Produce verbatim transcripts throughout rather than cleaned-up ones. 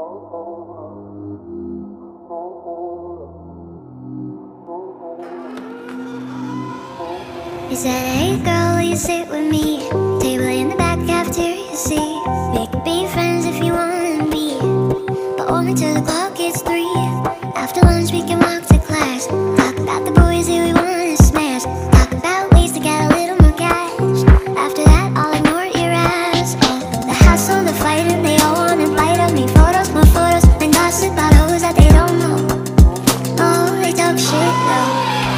He said, hey girl, will you sit with me? Table in the back cafeteria seat. We could be friends if you wanna be, but only till the clock gets three. After lunch we can walk to class, talk about the boys that we wanna smash, talk about ways to get a little more cash. After that I'll ignore your ass. Oh, the hassle, the fighting, they all wanna bite of me. Photos, more photos, then gossip about hoes that they don't know. Oh, they talk shit though.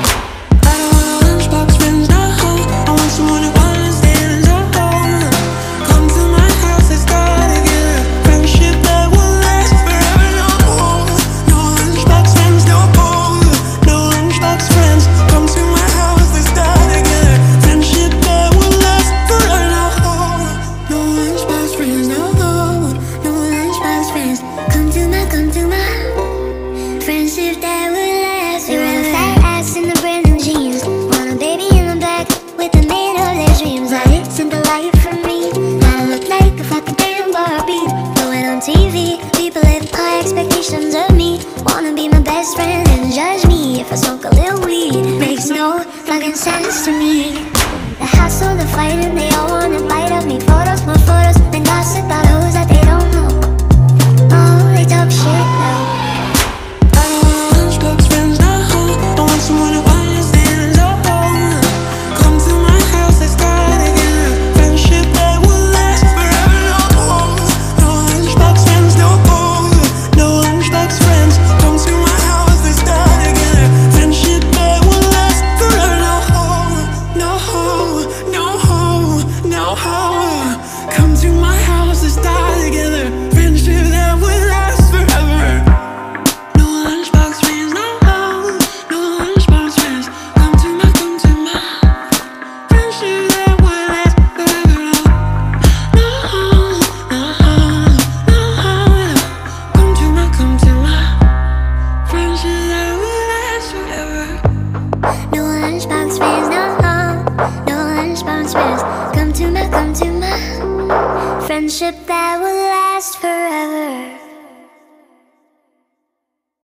Someone who understands, oh, come to my house, let's start again. Friendship that will last forever, no, no lunchbox friends, no, no lunchbox friends. Come to my house, let's start again. Friendship that will last forever, no, no lunchbox friends, no, no lunchbox friends. Come to my, come to my friendship that will last forever. You wear a fat ass in the brand new jeans, want a baby in the back with the man of their dreams. That isn't the life for me. I look like a fucking damn Barbie. Going on T V, people have high expectations of me. Wanna be my best friend and judge me if I smoke a little weed. Makes no fucking sense to me. The hassle, the fighting, they all wanna bite of me. Photos, more photos, then gossip about hoes that they don't know. Oh, they talk shit though. I don't want lunchbox friends, no. I want someone who understands, oh. Come to my house, let's start again. Friendship that will last forever, no, no lunchbox friends, no, no lunchbox friends. Come to my house, let's start again. Friendship that will last forever, no, no, no, no. Come to my house, let's start together. Friendship that will last forever. No lunchbox friends, no, no lunchbox friends. Come to my, come to my friendship that will last forever. No, no, no. Come to my, come to my friendship that will last forever. No lunchbox friends, no, no lunchbox friends. Come to my, come to my friendship that will last forever.